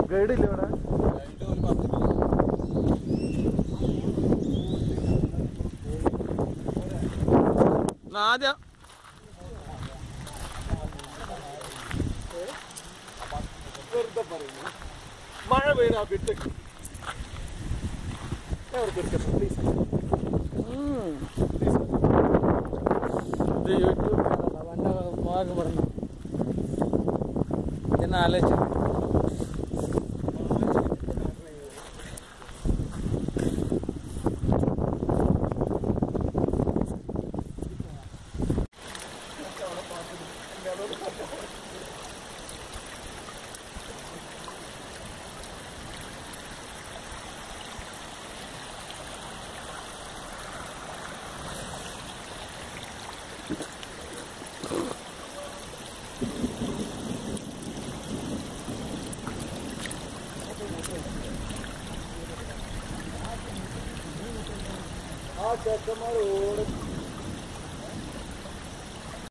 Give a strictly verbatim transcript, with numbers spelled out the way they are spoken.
Guide ഇല്ല ഇവിടെ. ആദ്യം മഴ പെയ്യുന്ന വിട്ട് പ്ലീസ്. ഇത് യൂട്യൂബ് ചാനലാണ്. വണ്ട മോഹൻ പറഞ്ഞു എന്നെ ആലോചിച്ചു. ആ ചെക്കന്മാർ ഓടും.